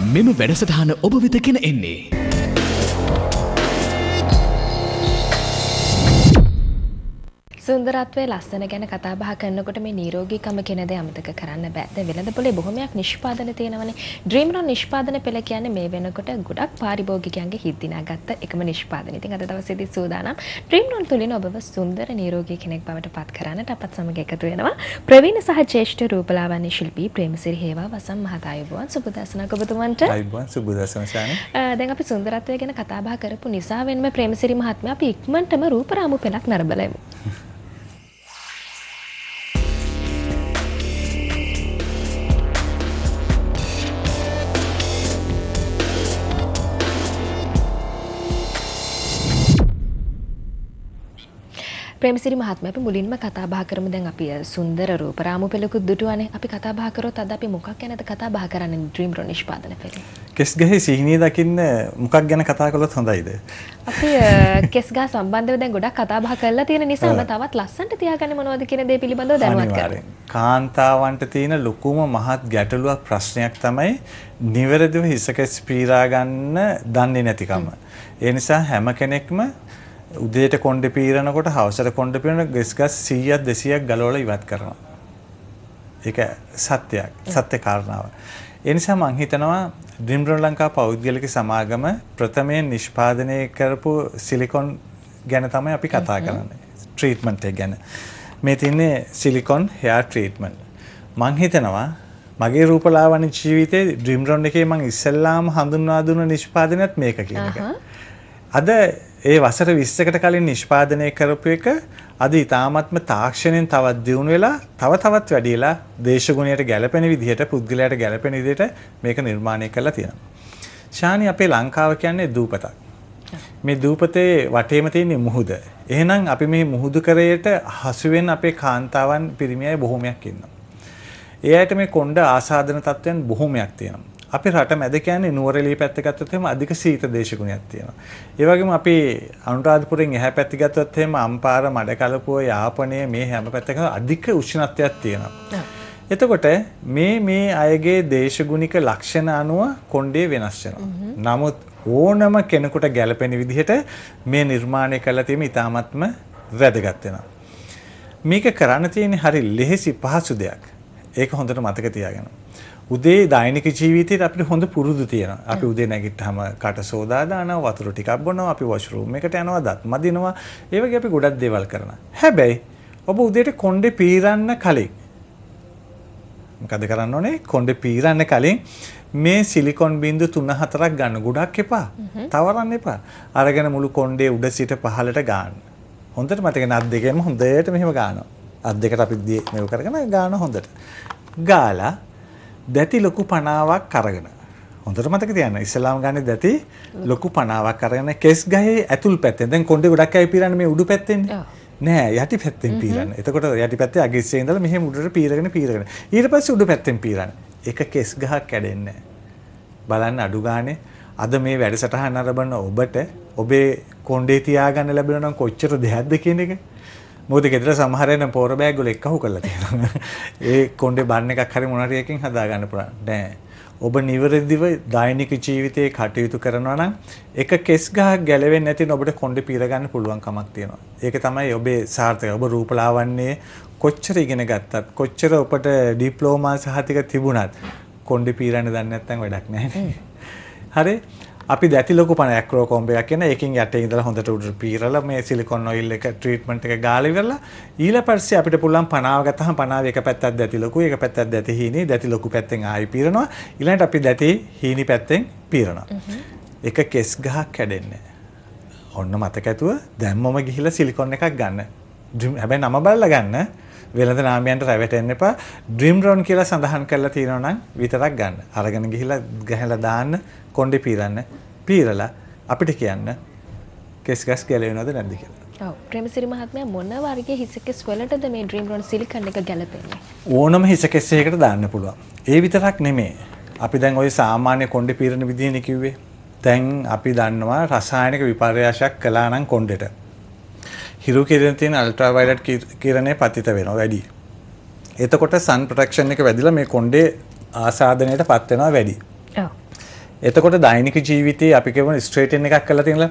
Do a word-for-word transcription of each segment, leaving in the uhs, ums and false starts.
මෙම වැඩසටහන ඔබ වෙත ගෙන එන්නේ සුන්දරත්වයේ ලස්සන ගැන කතා බහ කරනකොට මේ නිරෝගීකම කියන දේ අමතක කරන්න බෑ. දැන් වෙළඳපොලේ බොහොමයක් නිෂ්පාදන තියෙනවනේ. ඩ්‍රීම් රොන් නිෂ්පාදන පෙළ කියන්නේ මේ වෙනකොට ගොඩක් පාරිභෝගිකයන්ගේ හිත් දිනාගත්ත එකම නිෂ්පාදනය. ඉතින් අද දවසේදී සූදානම් ඩ්‍රීම් රොන් තුලින් ඔබව සුන්දර නිරෝගී කෙනෙක් බවට පත් කරන්නට අපත් සමග එකතු වෙනවා. ප්‍රවීණ සහ ජ්‍යෙෂ්ඨ රූපලාවන්‍ය ශිල්පී ප්‍රේමසිරි හේවා වසම් මහතා අයුබෝවන් සුබදසනක් ඔබතුමන්ට. අයුබෝවන් සුබදසන ශානි. දැන් අපි සුන්දරත්වය ගැන කතා බහ කරපු නිසා වෙනම ප්‍රේමසිරි මහත්මයා අපි ඉක්මනටම රූපරාමු පෙළක් නරඹලා එමු. ප්‍රේමසිරි මහත්මයා අපි මුලින්ම කතා බහ කරමු. දැන් අපි සුන්දර රූපරාමු පෙළකුත් දුටුවානේ. අපි කතා බහ කරොත් අද අපි මොකක් ගැනද කතා බහ කරන්නේ ඩ්‍රීම් රොන් නිෂ්පාදන පෙළේ? කෙස් ගහේ සිහිනිය දකින්න මොකක් ගැන කතා කළොත් හොඳයිද? අපි කෙස් ගහ සම්බන්ධව දැන් ගොඩක් කතා බහ කරලා තියෙන නිසාම තවත් ලස්සනට තියාගන්නේ මොනවද කියන දේ පිළිබඳව දැනුවත් කරගන්න. කාන්තාවන්ට තියෙන ලොකුම මහත් ගැටලුවක් ප්‍රශ්නයක් තමයි නිවැරදිව හිසකෙස් පීරා ගන්න දන්නේ නැතිකම. ඒ නිසා හැම කෙනෙක්ම උදේට කොණ්ඩේ පීරනකොට හවසට කොණ්ඩේ පීරන ගෙස් ගස් සීයක් දෙසීයක් ගලවලා ඉවත් කරනවා. ඒක සත්‍යයක්. සත්‍ය කාරණාව. ඒ නිසා මම හිතනවා ඩ්‍රීම් රොන් ලංකා පෞද්ගලික සමාගම ප්‍රථමයෙන් නිෂ්පාදනය කරපු සිලිකොන් ගැන තමයි අපි කතා කරන්නේ. ට්‍රීට්මන්ට් එක ගැන. මේ තියන්නේ සිලිකොන් හෙයාර් ට්‍රීට්මන්ට්. මම හිතනවා මගේ රූපලාවන්‍ය ජීවිතේ ඩ්‍රීම් රොන් එකේ මම ඉස්සෙල්ලාම හඳුන්වා දුන්න නිෂ්පාදනයත් මේක කියන එක. අද ඒ වසර විස්සකට කලින් නිෂ්පාදනය කරපු එක අද ඊ타ත්ම තාක්ෂණයෙන් තවත් දියුණු වෙලා තව තවත් වැඩි වෙලා දේශගුණයට ගැලපෙන විදිහට පුද්ගලයාට ගැලපෙන විදිහට මේක නිර්මාණය කරලා තියෙනවා. ශානි අපේ ලංකාව කියන්නේ දූපතක්. මේ දූපතේ වටේම තියෙන මුහුද. එහෙනම් අපි මේ මුහුදු කරේට හසු වෙන අපේ කාන්තාවන් පිරිමියයි බොහෝමයක් ඉන්නවා. ඒ අයට මේ කොණ්ඩ ආසාදන තත්ත්වයන් බොහෝමයක් තියෙනවා. අපි රට මැද කියන්නේ නුවරඑළිය පැත්ත ගත්තොත් එහෙම අධික සීත දේශගුණයක් තියෙනවා. ඒ වගේම අපි අනුරාධපුරෙන් එහා පැත්ත ගත්තොත් එහෙම අම්පාර මඩකලපුව යාපනයේ මේ හැම පැත්තකම අධික උෂ්ණත්වයක් තියෙනවා. එතකොට මේ මේ අයගේ දේශගුණික ලක්ෂණ අනුව කොණ්ඩේ වෙනස් වෙනවා. නමුත් ඕනම කෙනෙකුට ගැළපෙන විදිහට මේ නිර්මාණය කරලා තියෙන ඉතාමත්ම වැදගත් වෙනවා. මේක කරන්න තියෙන්නේ හරි ලෙහෙසි පහසු දෙයක්. ඒක හොඳට මතක තියාගන්න. උදේ දෛනික ජීවිතේට අපිට හොඳ පුරුදු තියෙනවා. අපි උදේ නැගිට්ටාම කට සෝදා දානවා, වතුර ටිකක් බොනවා, අපි වොෂ්රූම් එකට යනවා, දත් මදිනවා. ඒ වගේ අපි ගොඩක් දේවල් කරනවා. හැබැයි ඔබ උදේට කොණ්ඩේ පීරන්න කලින් මොකද කරන්න ඕනේ? කොණ්ඩේ පීරන්න කලින් මේ සිලිකොන් බින්දු තුන හතරක් ගන්න. ගොඩක් එපා. තවරන්න එපා. අරගෙන මුළු කොණ්ඩේ උඩ සිට පහළට ගන්න. හොඳට මතක ගන්න අත් දෙකෙන්ම හොඳට මෙහෙම ගන්නවා. අත් දෙකට අපි මේව කරගෙන ගන්න හොඳට. ගාලා දැති ලොකු පණාවක් අරගෙන හොඳට මතක තියාගන්න. ඉස්ලාම් ගන්නේ දැති ලොකු පණාවක් අරගෙන කෙස් ගහේ ඇතුල් පැත්තෙන්. දැන් කොණ්ඩේ ගොඩක් අය පීරන්නේ මේ උඩු පැත්තෙන්නේ. නෑ යටි පැත්තෙන් පීරන්නේ. එතකොට යටි පැත්තේ අගිස්සේ ඉඳලා මෙහෙම උඩට පීරගෙන පීරගෙන. ඊට පස්සේ උඩු පැත්තෙන් පීරන්නේ. එක කෙස් ගහක් කැඩෙන්නේ නෑ. බලන්න අඩු ගානේ අද මේ වැඩසටහන නරඹන ඔබට ඔබේ කොණ්ඩේ තියාගන්න ලැබෙනවා නම් කොච්චර දෙයක්ද කියන එක. මොකද ගෙදර සමහර අය නම් පෝර බෑග් වල එක්කහු කරලා තියෙනවා. ඒ කොණ්ඩේ බන් එකක් හරි මොන හරි එකකින් හදා ගන්න පුළුවන්. නෑ. ඔබ නිවැරදිව දෛනික ජීවිතේ කටයුතු කරනවා නම් එක කෙස් ගහක් ගැලවෙන්නේ නැතිව ඔබට කොණ්ඩේ පීර ගන්න පුළුවන් කමක් තියෙනවා. ඒක තමයි ඔබේ සාර්ථකය. ඔබ රූපලාවන්‍යයේ කොච්චර ඉගෙන ගත්තත් කොච්චර ඔබට ඩිප්ලෝමා සහතික තිබුණත් කොණ්ඩේ පීරන්න දන්නේ නැත්නම් වැඩක් නැහැ. හරි. අපි දැති ලොකු පණ ඇක්‍රෝ කොම්බ එකක් කියන එකකින් යටේ ඉඳලා හොඳට උඩට පීරලා මේ සිලිකොන් ඔයිල් එක ට්‍රීට්මන්ට් එක ගාලා ඉවරලා ඊළ පස්සේ අපිට පුළුවන් පණාව ගත්තාම පණාව එක පැත්තක් දැති ලොකු එක පැත්තක් දැති හීනි දැති ලොකු පැත්තෙන් ආයි පීරනවා ඊළඟට අපි දැති හීනි පැත්තෙන් පීරනවා. එක කෙස් ගහක් කැඩෙන්නේ නැහැ. ඔන්න මතක ඇතුව දැම්මම ගිහිල්ලා සිලිකොන් එකක් ගන්න. හැබැයි නම බලලා ගන්න. වෙළඳ නාමයන්ට රැවටෙන්න එපා. ඩ්‍රීම් රොන් කියලා සඳහන් කරලා තියෙනවා නම් විතරක් ගන්න. අරගෙන ගිහිල්ලා ගහලා දාන්න කොණ්ඩේ පීරන්න. පීරලා අපිට කියන්න කෙස් ගස් ගැලවෙනවද නැද්ද කියලා. ඔව් ප්‍රේමසිරි මහත්මයා මොන වර්ගයේ හිසකෙස් වලටද මේ ඩ්‍රීම් රොන් සිලිකන් එක ගැලපෙන්නේ? ඕනම හිසකෙස් එකකට දාන්න පුළුවන්. ඒ විතරක් නෙමෙයි. අපි දැන් ওই සාමාන්‍ය කොණ්ඩේ පීරන විදිහනේ කිව්වේ. දැන් අපි දන්නවා රසායනික විපර්යාසයක් කළා නම් කොණ්ඩෙට හිරු කිරණ තියෙන අල්ට්‍රා වයලට් කිරණේ පතිත වෙනවා වැඩි. එතකොට සන් ප්‍රොටෙක්ෂන් එක වැඩිලා මේ කොණ්ඩේ ආසාදනයට පත් වෙනවා වැඩි. ඔව්. එතකොට දෛනික ජීවිතයේ අපි කියමු ස්ට්‍රේටන් එකක් කරලා තියෙනලා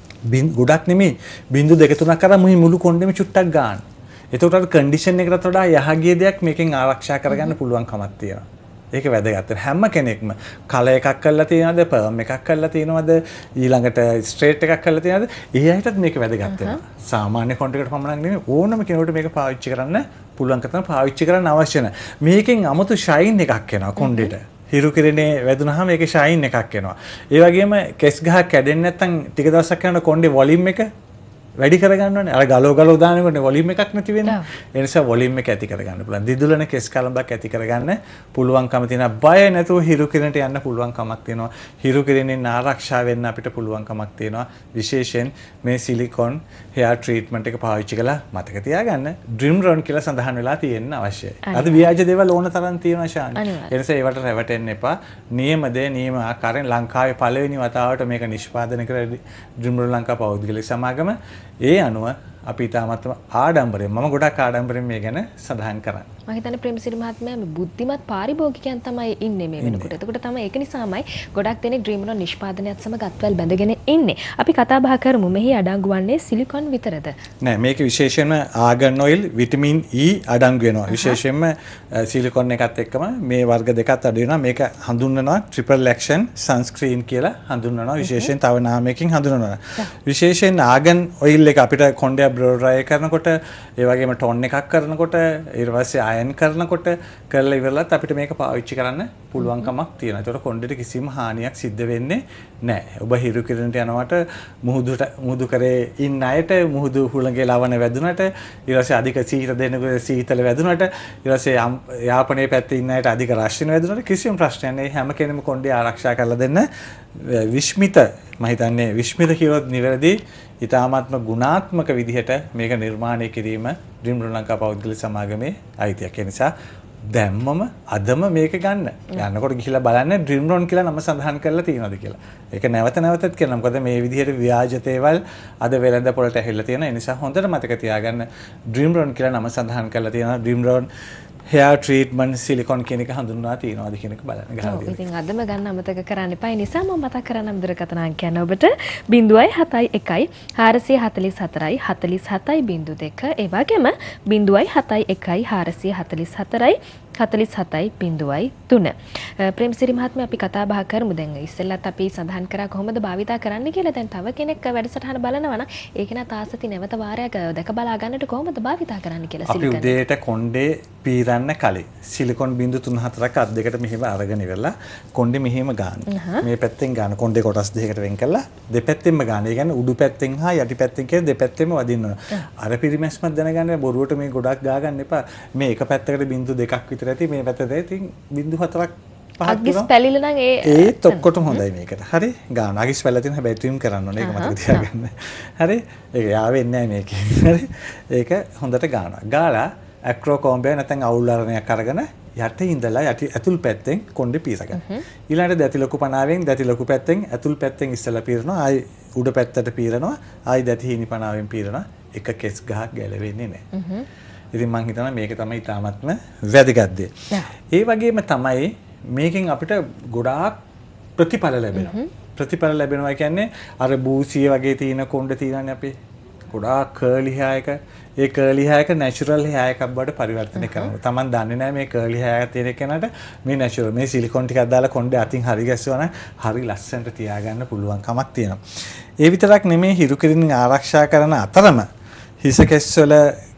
ගොඩක් නෙමෙයි බිංදු දෙක තුනක් කරා මුහි මුළු කොණ්ඩෙම චුට්ටක් ගන්න. එතකොට අර කන්ඩිෂන් එකකට වඩා යහගිය දෙයක් මේකෙන් ආරක්ෂා කරගන්න පුළුවන් කමක් තියෙනවා. ඒක වැදගත්. හැම කෙනෙක්ම කල එකක් කරලා තියෙනවද, පර්ම් එකක් කරලා තියෙනවද, ඊළඟට ස්ට්‍රේට් එකක් කරලා තියෙනවද? ඒ අයටත් මේක වැදගත් වෙනවා. සාමාන්‍ය කොන්ට්‍රැක්ට් පමණක් නෙමෙයි ඕනම කෙනෙකුට මේක පාවිච්චි කරන්න පුළුවන් කතන පාවිච්චි කරන්න අවශ්‍ය නැහැ. මේකෙන් 아무තු ෂයින් එකක් එනවා කොණ්ඩෙට. හිරු කිරණේ වැදුනහම මේකේ ෂයින් එකක් එනවා. ඒ වගේම කෙස් ගහක් කැඩෙන්නේ නැත්නම් ටික දවසක් යනකොට කොණ්ඩේ වොලියුම් එක වැඩි කරගන්න ඕනේ. අර ගලව ගලව දානකොට වොලියුම් එකක් නැති වෙන්නේ. ඒ නිසා වොලියුම් එක ඇති කරගන්න පුළුවන්. දිදුලන කෙස් කලඹක් ඇති කරගන්න පුළුවන්කම තියෙනවා. බය නැතුව හිරු කිරණට යන්න පුළුවන් කමක් තියෙනවා. හිරු කිරණෙන් ආරක්ෂා වෙන්න අපිට පුළුවන් කමක් තියෙනවා. විශේෂයෙන් මේ සිලිකොන් හෙයාර් ට්‍රීට්මන්ට් එක පාවිච්චි කළා මතක තියාගන්න ඩ්‍රීම් රන් කියලා සඳහන් වෙලා තියෙන්න අවශ්‍යයි. අද ව්‍යාජ දේවල් ඕන තරම් තියෙනවා ශාන්. ඒ නිසා ඒවට රැවටෙන්න එපා. නියම දේ නියම ආකාරයෙන් ලංකාවේ පළවෙනි වතාවට මේක නිෂ්පාදනය කර ඩ්‍රීම් රන් ලංකා පෞද්ගලික සමාගම ඒ අනුව අපි තාමත්ම ආඩම්බරයෙන් මම ගොඩක් ආඩම්බරයෙන් මේ ගැන සඳහන් කරන්නේ. මම හිතන්නේ ප්‍රේමසිරි මහත්මයා මේ බුද්ධිමත් පාරිභෝගිකයන් තමයි ඉන්නේ මේ වෙනකොට. එතකොට තමයි ඒක නිසාමයි ගොඩක් දෙනෙක් ඩ්‍රීම් රන් නිෂ්පාදනයත් සමග අත්වැල් බැඳගෙන ඉන්නේ. අපි කතා බහ කරමු මෙහි අඩංගු වන්නේ සිලිකොන් විතරද? නෑ මේක විශේෂයෙන්ම ආගන් ඔයිල් විටමින් E අඩංගු වෙනවා. විශේෂයෙන්ම සිලිකොන් එකත් එක්කම මේ වර්ග දෙකත් අඩු වෙනවා. මේක හඳුන්වනවා ට්‍රිපල් ඇක්ෂන් සන්ස්ක්‍රීන් කියලා හඳුන්වනවා. විශේෂයෙන් තව නාමයකින් හඳුන්වනවා. විශේෂයෙන් ආගන් ඔයිල් එක අපිට කොණ්ඩය බ්ලෝ ඩ්‍රයි කරනකොට ඒ වගේම ටෝන් එකක් කරනකොට ඊට පස්සේ අයන් කරනකොට කරලා ඉවරලත් අපිට මේක පාවිච්චි කරන්න පුළුවන්කමක් තියෙනවා. ඒතකොට කොණ්ඩෙට කිසිම හානියක් සිද්ධ වෙන්නේ නැහැ. ඔබ හිරු කිරණට යනකොට මුහුදුට මුහුදු කරේ ඉන්න අයට මුහුදු හුළඟේ ලවණ වැදුනට ඊට පස්සේ අධික සීත දෙනකොට සීතල වැදුනට ඊට පස්සේ යාපනයේ පැත්තේ ඉන්න අයට අධික රශ්මින වැදුනට කිසිම ප්‍රශ්නයක් නැහැ. හැම කෙනෙම කොණ්ඩේ ආරක්ෂා කරලා දෙන්න විශ්මිත මම හිතන්නේ විශ්මිත කියවත් නිවැරදි ඉතාමත්ම ගුණාත්මක විදිහට මේක නිර්මාණය කිරීම ඩ්‍රීම් රන් ලංකා පෞද්ගලික සමාගමේ අයිතියක්. ඒ නිසා දැම්මම අදම මේක ගන්න. යනකොට ගිහිල්ලා බලන්න ඩ්‍රීම් රන් කියලා නම සඳහන් කරලා තියෙනවද කියලා. ඒක නැවත නැවතත් කියනවා. මොකද මේ විදිහට ව්‍යාජ තේවල් අද වෙළඳ පොළට ඇහිලා තියෙනවා. ඒ නිසා හොඳට මතක තියාගන්න ඩ්‍රීම් රන් කියලා නම සඳහන් කරලා තියෙනවා. Dream Run hair treatment silicone කියන එක හඳුන්වලා තියෙනවාද කියන එක බලන්න ගහලා තියෙනවා. ඉතින් අදම ගන්න අමතක කරන්න එපා. ඒ නිසා මම මතක් කරන්නම් දුරකථන අංකයන් ඔබට zero one seven one four four four හතලිස් හතයි බිංදුව දෙක ඒ වගේම zero one seven one four four four හතලිස් හතයි බිංදුවයි තුන. ප්‍රේමසිරි මහත්මයා අපි කතා බහ කරමු දැන් ඉස්සෙල්ලත් අපි සඳහන් කරා කොහොමද භාවිතා කරන්න කියලා. දැන් තව කෙනෙක් වැඩසටහන බලනවා නම් ඒක නා තාසති නැවත වාරයක් දැක බලා ගන්නට කොහොමද භාවිතා කරන්න කියලා සිලිකන්. අපි උදේට කොණ්ඩේ පීරන්න කලින් සිලිකොන් බිංදු තුන හතරක් අත් දෙකට මෙහෙම අරගෙන ඉවරලා කොණ්ඩේ මෙහෙම ගන්න. මේ පැත්තෙන් ගන්න කොණ්ඩේ කොටස් දෙකකට වෙන් කරලා දෙපැත්තෙන්ම ගන්න. ඒ කියන්නේ උඩු පැත්තෙන් හා යටි පැත්තෙන් කියන දෙපැත්තෙන්ම වදින්න ඕන. අර පිරිමැස්මක් දැනගන්න බොරුවට මේ ගොඩක් ගා ගන්න එපා. මේ එක පැත්තකට බිංදු දෙකක් විතර ඇති මේ පැත්තට ඉතින් බිංදු හතරක් පහක් අගිස් පැලිලා නම් ඒ ඒත් ඔක්කොටම හොඳයි මේකට. හරි ගාන අගිස් පැලලා තියෙන හැබැයි ට්‍රිම් කරන්න ඕනේ. ඒක මතක තියාගන්න. හරි ඒක යාවෙන්නේ නැහැ මේකේ. හරි ඒක හොඳට ගානවා. ගාලා ඇක්‍රෝ කොම්බේ නැත්නම් අවුල්ලාරණයක් අරගෙන යට ඉඳලා යටි ඇතුල් පැත්තෙන් කොණ්ඩේ පීරගන්න. ඊළඟට දැති ලොකු පනාවෙන් දැති ලොකු පැත්තෙන් ඇතුල් පැත්තෙන් ඉස්සලා පීරනවා. ආයි උඩ පැත්තට පීරනවා. ආයි දැති හිණි පනාවෙන් පීරනවා. එක කෙස් ගහක් ගැලවෙන්නේ නැහැ. ඉතින් මම හිතනවා මේක තමයි ඊටාත්ම වැදගත් දේ. ඒ වගේම තමයි මේකෙන් අපිට ගොඩාක් ප්‍රතිඵල ලැබෙනවා. ප්‍රතිඵල ලැබෙනවා කියන්නේ අර බූසිය වගේ තියෙන කොණ්ඩ තියෙනනේ අපි ගොඩාක් කර්ලි hair එක ඒ කර්ලි hair එක natural hair එකක් බවට පරිවර්තනය කරනවා. Taman දන්නේ නැහැ මේ කර්ලි hair තියෙන කෙනාට මේ natural මේ සිලිකොන් ටිකක් දාලා කොණ්ඩේ අතින් හරි ගැස්සුවා නම් හරි ලස්සනට තියාගන්න පුළුවන් කමක් තියෙනවා. ඒ විතරක් නෙමෙයි හිරු කිරින් ආරක්ෂා කරන අතරම හිස කෙස් වල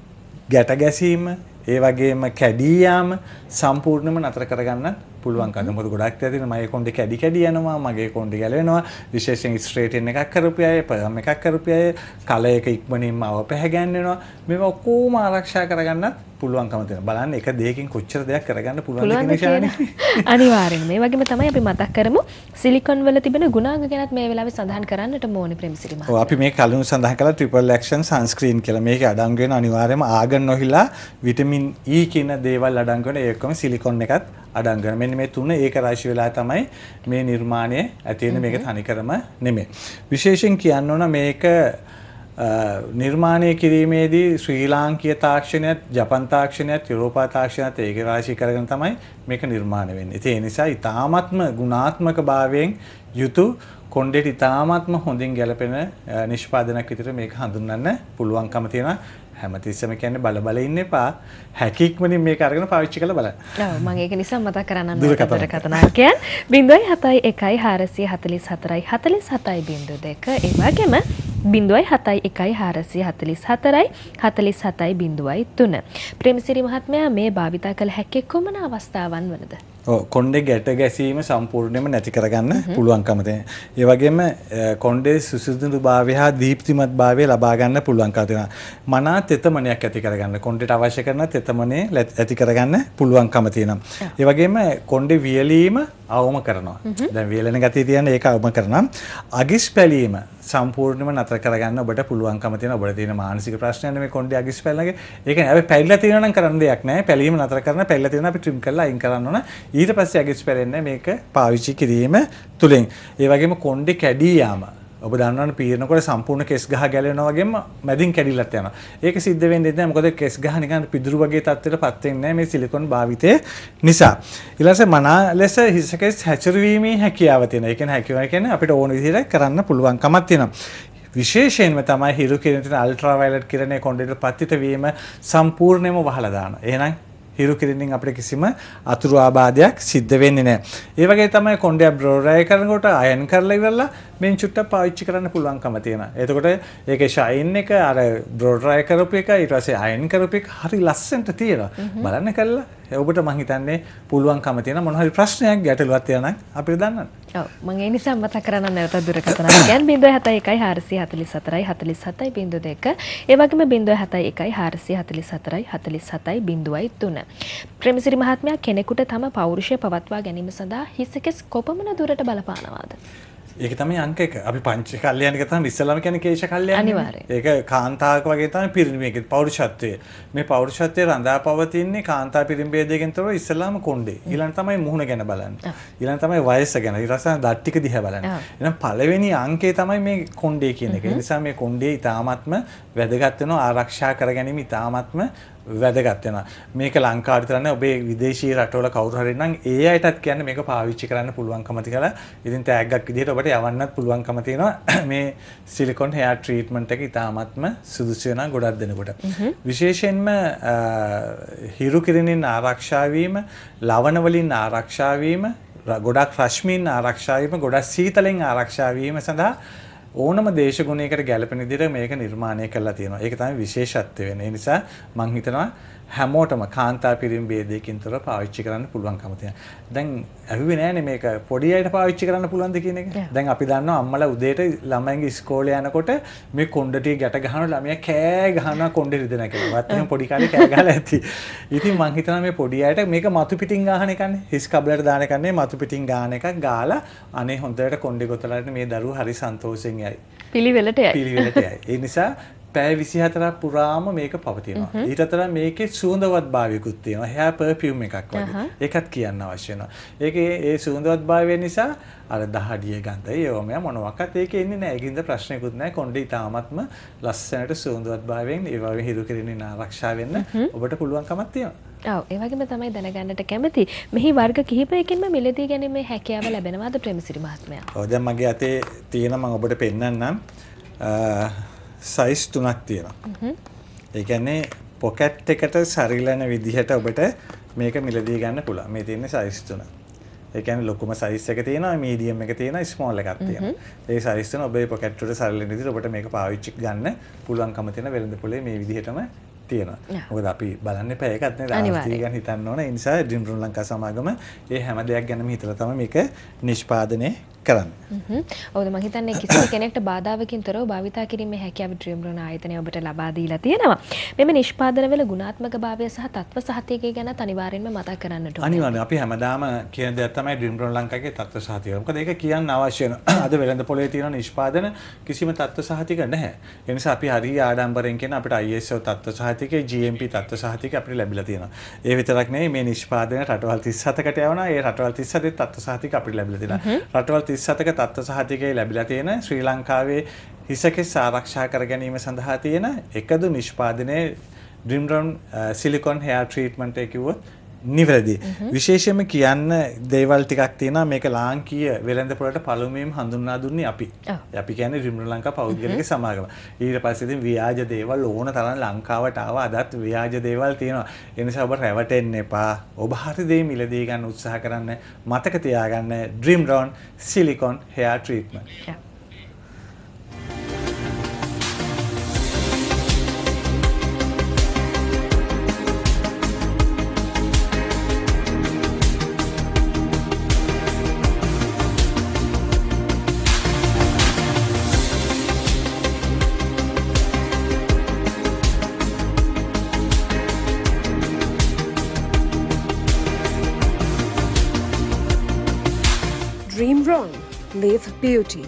ගැට ගැසීම ඒ වගේම කැඩී යාම සම්පූර්ණයෙන්ම නතර කරගන්න පුළුවන් කම. මොකද ගොඩක් තියෙන මගේ කොණ්ඩේ කැඩි කැඩි යනවා, මගේ කොණ්ඩේ ගැලවෙනවා. විශේෂයෙන් ස්ට්‍රේටන් එකක් කරපු අය, පර්ම් එකක් කරපු අය, කල එක ඉක්මනින්ම අවප හැගැන්වෙනවා. මේවා ඔක්කොම ආරක්ෂා කරගන්නත් පුළුවන්කම තියෙනවා. බලන්න එක දෙයකින් කොච්චර දෙයක් කරගන්න පුළුවන්ද කියන ශානේ. අනිවාර්යෙන්ම. මේ වගේම තමයි අපි මතක් කරමු සිලිකොන් වල තිබෙන ගුණාංග ගැනත් මේ වෙලාවේ සඳහන් කරන්නට ඕනේ ප්‍රේමසිරි මහත්මයා. ඔව් අපි මේ කලින් සඳහන් කළා ට්‍රිපල් ඇක්ෂන් සන්ස්ක්‍රීන් කියලා. මේකේ අඩංගු වෙන අනිවාර්යයෙන්ම ආගන් නොහිලා විටමින් E කියන දේවල් අඩංගු වෙන ඒකම සිලිකොන් එකත් අඩංගු වෙන. මෙන්න මේ තුන ඒක රාශි වෙලා තමයි මේ නිර්මාණය ඇති වෙන. මේක තනිකරම නෙමෙයි. විශේෂයෙන් කියන්න ඕන මේක නිර්මාණය කිරීමේදී ශ්‍රී ලාංකීය තාක්ෂණයත් ජපන් තාක්ෂණයත් යුරෝපා තාක්ෂණයත් ඒකරාශී කරගෙන තමයි මේක නිර්මාණය වෙන්නේ. ඉතින් ඒ නිසා ඊ타ත්ම ගුණාත්මක භාවයෙන් යුතු කොණ්ඩේට ඊ타ත්ම හොඳින් ගැලපෙන නිෂ්පාදනයක් විදිහට මේක හඳුන්වන්න පුළුවන්කම තියෙනවා. හැමතිස්සෙම කියන්නේ බල බල ඉන්න එපා. හැකියක්මනින් මේක අරගෙන පාවිච්චි කරලා බලන්න. ඔව් මම ඒක නිසා මතක් කරන්න දුරකථන අංකයන් ज़ीरो सात एक चार चार चार चार चार ज़ीरो දෙක ඒ වගේම ज़ीरो सात एक चार चार चार चार තුන. ප්‍රේමසිරි මහත්මයා මේ භාවිතා කළ හැකි කොමන අවස්ථාවන් වලද? ඔව් කොණ්ඩේ ගැට ගැසීම සම්පූර්ණයෙන්ම නැති කරගන්න පුළුවන්කම තියෙනවා. ඒ වගේම කොණ්ඩේ සුසුදුදු භාවය හා දීප්තිමත් භාවය ලබා ගන්න පුළුවන්කම තියෙනවා. මනා තෙතමනයක් ඇති කරගන්න කොණ්ඩේට අවශ්‍ය කරන තෙතමනේ ඇති කරගන්න පුළුවන්කම තියෙනවා. ඒ වගේම කොණ්ඩේ වියලීම අවම කරනවා. දැන් වියලෙන ගතිය තියෙන ඒක අවම කරනවා. අගිස් පැලීම සම්පූර්ණයෙන්ම නතර කරගන්න ඔබට පුළුවන්කම තියෙනවා. ඔබට තියෙන මානසික ප්‍රශ්නයන් මේ කොණ්ඩේ අගිස් පැලනගේ. ඒ කියන්නේ අපි පැලිලා තියෙනවා නම් කරන්න දෙයක් නැහැ. පැලීම නතර කරන පැලිලා තියෙනවා අපි ට්‍රිම් කරලා අයින් කරන්න ඕන. ඊට පස්සේ අගිස් පැලෙන්නේ මේක පාවිච්චි කිරීම තුලින්. ඒ වගේම කොණ්ඩේ කැඩී යාම. ඔබ දන්නවනේ පීරනකොට සම්පූර්ණ කෙස් ගහ ගැලවෙනවා වගේම මැදින් කැඩිලත් යනවා. ඒක සිද්ධ වෙන්නේ නැහැ. මොකද කෙස් ගහ නිකන් පිදුරු වගේ තත්ත්වයකටපත් වෙන්නේ නැහැ මේ සිලිකොන් භාවිතය නිසා. ඊළඟට මනා ලෙස හිසකෙස් හැචරවීමේ හැකියාව තියෙනවා. ඒ කියන්නේ හැකියාව කියන්නේ අපිට ඕන විදිහට කරන්න පුළුවන්කමක් තියෙනවා. විශේෂයෙන්ම තමයි හිරු කිරණ තියෙන අල්ට්‍රා වයලට් කිරණේ කොණ්ඩේට පතිත වීම සම්පූර්ණයෙන්ම වහලා දානවා. එහෙනම් හිරු කිරණින් අපිට කිසිම අතුරු ආබාධයක් සිද්ධ වෙන්නේ නැහැ. ඒ වගේ තමයි කොණ්ඩේ බ්‍රෝරය කරනකොට අයන් කරලා ඉවරලා මෙන් චුට්ටක් පාවිච්චි කරන්න පුළුවන්කම තියෙනවා. එතකොට ඒකේ ෂයින් එක අර බ්‍රෝරය කරපු එක ඊට පස්සේ අයන් කරපු එක හරි ලස්සනට තියෙනවා. බලන්න කළා. ඔබට මං හිතන්නේ පුළුවන්කම තියෙන මොන හරි ප්‍රශ්නයක් ගැටලුවක් තියෙනවා නම් අපිට දන්නන්න. ඔව් මම ඒ නිසා මතක් කරන්න නැවත දුරකථන අංකයන් ज़ीरो सात एक चार चार चार चार चार ज़ीरो දෙක ඒ වගේම ज़ीरो सात एक चार चार चार चार चार තුන. ප්‍රේමසිරි මහත්මයා කෙනෙකුට තම පෞරුෂය පවත්වා ගැනීම සඳහා හිසකෙස් කොපමණ දුරට බලපානවාද? ඒක තමයි අංක එක. අපි පංච කල්යාණික තමයි ඉස්සෙල්ලාම කියන්නේ කේශ කල්යාණික. අනිවාර්යයෙන්. ඒක කාන්තාවක වගේ තමයි පිරිමියෙක් පෞරුෂත්වය. මේ පෞරුෂත්වයේ රඳා පවතින්නේ කාන්තා පිරිමිබේදයෙන් තොරව ඉස්සෙල්ලාම කොණ්ඩේ. ඊළඟ තමයි මුහුණ ගැන බලන්නේ. ඊළඟ තමයි වයස ගැන. ඊට පස්සේ දත් ටික දිහා බලන්නේ. එහෙනම් පළවෙනි අංකය තමයි මේ කොණ්ඩේ කියන එක. ඒ නිසා මේ කොණ්ඩේ ඊටාත්ම වැදගත් වෙනවා ආරක්ෂා කර ගැනීම ඊටාත්ම වැදගත් වෙනවා. මේක ලංකාවට විතර නෙවෙයි ඔබේ විදේශීය රටවල කවුරු හරි නම් ඒ අයටත් කියන්නේ මේක පාවිච්චි කරන්න පුළුවන්කම තියලා ඉතින් ටැග්ගක් විදිහට ඔබට යවන්නත් පුළුවන්කම තියෙනවා. මේ සිලිකොන් හෙයාර් ට්‍රීට්මන්ට් එක ඉතාමත්ම සුදුසු වෙනවා ගොඩක් දෙනෙකුට. විශේෂයෙන්ම හිරු කිරණින් ආරක්ෂා වීම, ලවණ වලින් ආරක්ෂා වීම, ගොඩක් රශ්මීන් ආරක්ෂා වීම, ගොඩක් සීතලෙන් ආරක්ෂා වීම සඳහා ඕනම දේශගුණයකට ගැලපෙන විදිහට මේක නිර්මාණය කරලා තියෙනවා. ඒක තමයි විශේෂත්වය වෙන්නේ. ඒ නිසා මම හිතනවා හැමෝටම කාන්තා පිරිමි ભેදයකින් තොර පාවිච්චි කරන්න පුළුවන්කම තියෙනවා. දැන් අහුවේ නෑනේ මේක පොඩි අයට පාවිච්චි කරන්න පුළුවන්ද කියන එක. දැන් අපි දන්නවා අම්මලා උදේට ළමයින්ගේ ඉස්කෝලේ යනකොට මේ කොණ්ඩටිය ගැට ගහන ළමයා කෑ ගහනවා කොණ්ඩේ රිදෙන කියලා. වත් එහෙනම් පොඩි කාලේ කෑ ගහලා ඇති. ඉතින් මම හිතනවා මේ පොඩි අයට මේක මතු පිටින් ගහන එකනේ. හිස් කබලට දාන එක නෙවෙයි මතු පිටින් ගහන එකක් ගාලා අනේ හොඳට කොණ්ඩේ ගොතලාට මේ දරුවෝ හරි සන්තෝෂෙන් යයි. පිළිවෙලට යයි. පිළිවෙලට යයි. ඒ නිසා පැය විසිහතරක් පුරාම මේක පවතිනවා. ඊට අතර මේකේ සුවඳවත් භාවයකුත් තියෙනවා. hair perfume එකක් වගේ. ඒකත් කියන්න අවශ්‍ය වෙනවා. ඒකේ ඒ සුවඳවත් භාවය නිසා අර දහඩිය ගඳ ඒවම මොනවාක්වත් ඒකේ එන්නේ නැහැ. ඒකින්ද ප්‍රශ්නයක්වත් නැහැ. කොණ්ඩේ තාමත්ම ලස්සනට සුවඳවත් භාවයෙන් ඒ වගේ හිරු කිරීමෙන් ආරක්ෂා වෙන්න ඔබට පුළුවන්කමක් තියෙනවා. ඔව් ඒ වගේම තමයි දැනගන්නට කැමති. මෙහි වර්ග කිහිපයකින්ම මිලදී ගැනීමේ හැකියාව ලැබෙනවාද ප්‍රේමසිරි මහත්මයා? ඔව් දැන් මගේ අතේ තියෙන මම ඔබට පෙන්නන්නම්. සයිස් තුනක් තියෙනවා. ඒ කියන්නේ පොකට් එකට සරිලන විදිහට ඔබට මේක මිලදී ගන්න පුළුවන්. මේ තියෙන්නේ සයිස් තුන. ඒ කියන්නේ ලොකුම සයිස් එක තියෙනවා, මීඩියම් එක තියෙනවා, ස්මෝල් එකක් තියෙනවා. ඒ සයිස් තුන ඔබේ පොකට් වලට සරිලන විදිහට ඔබට මේක පාවිච්චි ගන්න පුළුවන්කම තියෙන වෙළඳ පොලේ මේ විදිහටම තියෙනවා. මොකද අපි බලන්න එපා ඒකත් නේද ආස්තිය ගැන හිතන්න ඕන. ඒ නිසා ඩ්‍රීම් රූම් ලංකා සමාගම මේ හැම දෙයක් ගැනම හිතලා තමයි මේක නිෂ්පාදනය කරන්නේ. හ්ම්. ඔව් මම හිතන්නේ කිසිම කෙනෙක්ට බාධාවකින් තොරව භාවිතා කිරීමේ හැකියාව ඩ්‍රීම් රූම් ආයතනය ඔබට ලබා දීලා තියෙනවා. මෙමෙ නිෂ්පාදනවල ගුණාත්මක භාවය සහ තත්ත්ව සහතිකය ගැන අනිවාර්යෙන්ම මතක් කරන්නට ඕනේ. අනිවාර්යයෙන් අපි හැමදාම කියන දේ තමයි ඩ්‍රීම් රූම් ලංකාවේ තත්ත්ව සහතිකය. මොකද ඒක කියන්න අවශ්‍ය වෙනවා. අද වෙළඳ පොලේ තියෙන නිෂ්පාදන කිසිම තත්ත්ව සහතික නැහැ. ඒ නිසා අපි හරිය ආඩම්බරෙන් කියන අපිට I S O තත්ත්ව සහතිකය, G M P තත්ත්ව සහතිකය අපිට ලැබිලා තියෙනවා. ඒ විතරක් නෙවෙයි මේ නිෂ්පාදන රටවල් තිස් හතකට යවනවා. ඒ රටවල් තිස් හතේ තත්ත්ව සහතිකය අපිට ලැබිලා තියෙනවා. රටවල් තිස් හතක තත්ත්ව සහතිකය ලැබිලා තියෙන ශ්‍රී ලංකාවේ හිසකෙස් ආරක්ෂා කර ගැනීම සඳහා තියෙන එකදු නිෂ්පාදනයේ Dream Run silicone hair treatment එක කිව්වොත් නිවැරදි. විශේෂයෙන්ම කියන්න දේවල් ටිකක් තියෙනවා මේක ලාංකීය වෙළඳපොළට පළමුවෙන්ම හඳුන්වා දුන්නේ අපි. අපි කියන්නේ Dream Run ලංකා පෞද්ගලික සමාගම. ඊට පස්සේ ඉතින් ව්‍යාජ දේවල් ඕන තරම් ලංකාවට ආවා. අදත් ව්‍යාජ දේවල් තියෙනවා. ඒ නිසා ඔබ රැවටෙන්න එපා. ඔබ හරි දේ මිලදී ගන්න උත්සාහ කරන්න. මතක තියාගන්න Dream Run silicone hair treatment. Dream Run, live beauty.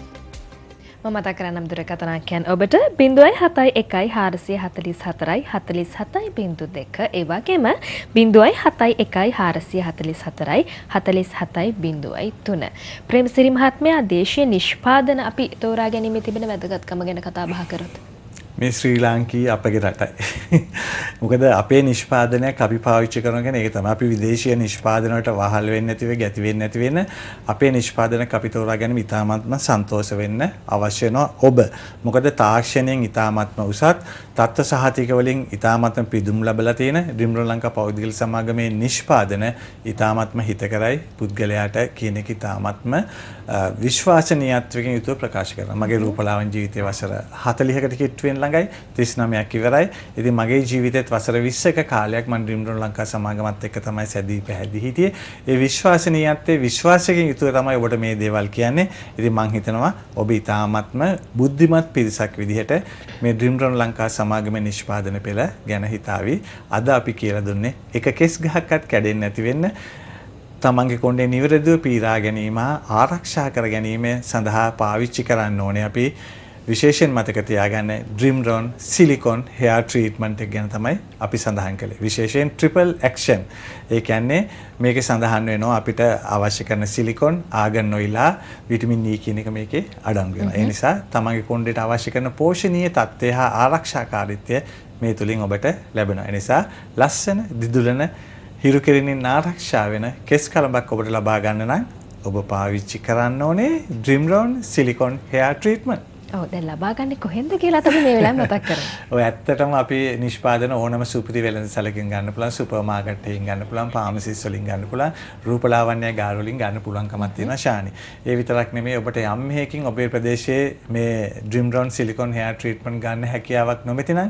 මම මතක් කරන්නම් දුරකථන අංකයන් ඔබට ज़ीरो सात एक चार चार चार चार चार सात बिंदु දෙක ඒ වගේම ज़ीरो सात एक चार चार चार चार सात बिंदु තුන. ප්‍රේමසිරි මහත්මයා දේශීය නිෂ්පාදන අපි තෝරා ගැනීමේ තිබෙන වැදගත්කම ගැන කතා බහ කරොත්. මේ ශ්‍රී ලාංකීය අපගේ රටයි. මොකද අපේ නිෂ්පාදනයක් අපි පාවිච්චි කරන කෙන ඒක තමයි. අපි විදේශීය නිෂ්පාදන වලට වහල් වෙන්නේ නැතිව, ගැති වෙන්නේ නැති වෙන අපේ නිෂ්පාදනයක් අපි තෝරා ගැනීම ඉතාමත්ම සන්තෝෂ වෙන්න අවශ්‍ය වෙනවා ඔබ. මොකද තාක්ෂණයෙන් ඉතාමත්ම උසත්, තත්ත්ව සහතික වලින් ඉතාමත්ම පිදුම් ලැබලා තියෙන Dream Run ලංකා පෞද්ගලික සමාගමේ නිෂ්පාදන ඉතාමත්ම හිතකරයි පුද්ගලයාට කියන එක ඉතාමත්ම විශ්වාසනීයත්වයෙන් යුතුව ප්‍රකාශ කරනවා. මගේ රූපලාවන්‍ය ජීවිතයේ වසර හතළිහකට කිට්ටු වෙන ළඟයි තිස් නවයක් ඉවරයි. ඉතින් මගේ ජීවිතේත් වසර විස්සක කාලයක් මම Dream Run ලංකා සමාගමත් එක්ක තමයි සැදී පැහැදී හිටියේ. ඒ විශ්වාසනීයත්වයේ විශ්වාසයෙන් යුතුව තමයි ඔබට මේ දේවල් කියන්නේ. ඉතින් මම හිතනවා ඔබ ඉතාමත්ම බුද්ධිමත් පිරිසක් විදිහට මේ Dream Run ලංකා සමාගමේ නිෂ්පාදන පෙළ ගැන හිතාවි. අද අපි කියලා දුන්නේ එක කෙස් ගහක්වත් කැඩෙන්නේ නැති වෙන්න තමන්ගේ කොණ්ඩේ නිවැරදිව පීරා ගැනීම ආරක්ෂා කර ගැනීම සඳහා පාවිච්චි කරන්න ඕනේ. අපි විශේෂයෙන් මතක තියාගන්න Dream Run silicone hair treatment එක ගැන තමයි අපි සඳහන් කළේ. විශේෂයෙන් ට්‍රිපල් ඇක්ෂන්. ඒ කියන්නේ මේකේ සඳහන් වෙනවා අපිට අවශ්‍ය කරන සිලිකොන්, ආගන් ඔයිලා, විටමින් E කියන එක මේකේ අඩංගු වෙනවා. ඒ නිසා තමන්ගේ කොණ්ඩේට අවශ්‍ය කරන පෝෂණීය තත්ත්වය හා ආරක්ෂාකාරීත්වය මේ තුලින් ඔබට ලැබෙනවා. ඒ නිසා ලස්සන දිදුලන හිරු කෙරෙනින් ආරක්ෂා වෙන කෙස් කලඹක් ඔබට ලබා ගන්න නම් ඔබ පාවිච්චි කරන්න ඕනේ Dream Run silicone hair treatment. ඔව් දැන් ලබා ගන්න කොහෙන්ද කියලා තමයි මේ වෙලාවේ මතක් කරන්නේ. ඔය ඇත්තටම අපි නිෂ්පාදන ඕනම සුපිරි වෙළඳසැලකින් ගන්න පුළුවන්, සුපර් මාකට් එකකින් ගන්න පුළුවන්, ෆාමසිස් වලින් ගන්න පුළුවන්, රූපලාවන්‍ය ගාර වලින් ගන්න පුළුවන්කමක් තියෙනවා ශානි. ඒ විතරක් නෙමෙයි ඔබට යම් හේකින් ඔබේ ප්‍රදේශයේ මේ Dream Run silicone hair treatment ගන්න හැකියාවක් නොමැති නම්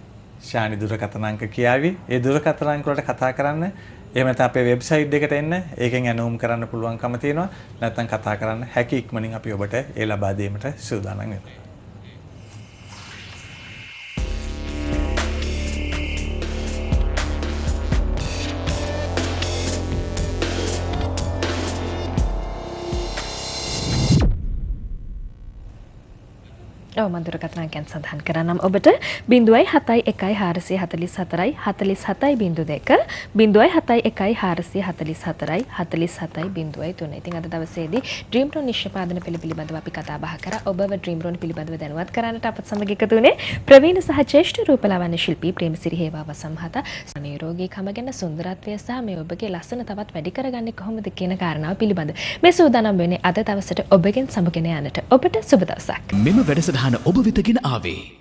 ශානි දුරකථන අංක කියාවි. ඒ දුරකථන අංක වලට කතා කරන්න. එහෙම නැත්නම් අපේ වෙබ්සයිට් එකට එන්න. ඒකෙන් ඇනවුම් කරන්න පුළුවන්කම තියෙනවා. නැත්නම් කතා කරන්න හැකි ඉක්මනින් අපි ඔබට ඒ ලබා දීමට සූදානම් වෙනවා. ඔව් මම දුරකථන අංකයන් සඳහන් කරනම් ඔබට ज़ीरो सात एक चार चार चार चार सात बिंदु දෙක ज़ीरो सात एक चार चार चार चार सात बिंदु තුන. ඉතින් අද දවසේදී Dream Run නිෂ්පාදන පෙළ පිළිබඳව අපි කතා බහ කරා. ඔබව Dream Run පිළිබඳව දැනුවත් කරන්නට අපත් සමග එකතු වුණේ ප්‍රවීණ සහ ජ්‍යෙෂ්ඨ රූපලාවන්‍ය ශිල්පී ප්‍රේමසිරි හේවාවස මහතා. නිරෝගීකම ගැන සුන්දරත්වය සහ මේ ඔබගේ ලස්සන තවත් වැඩි කරගන්නේ කොහොමද කියන කාරණාව පිළිබඳ මේ සූදානම් වෙන්නේ අද දවසට ඔබගෙන් සමුගෙන යන්නට. ඔබට සුබ දවසක්. මෙම වැඩසටහන ඔබ වෙත ගෙන ආවේ